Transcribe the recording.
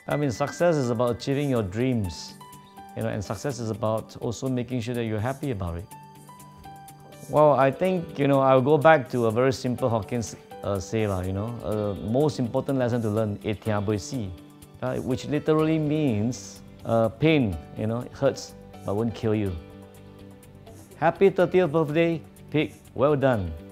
I mean, success is about achieving your dreams, and success is about also making sure that you're happy about it. Well, I think, I'll go back to a very simple Hokkien say, most important lesson to learn, e tia bui si, which literally means pain, it hurts, but won't kill you. Happy 30th birthday, Pig. Well done.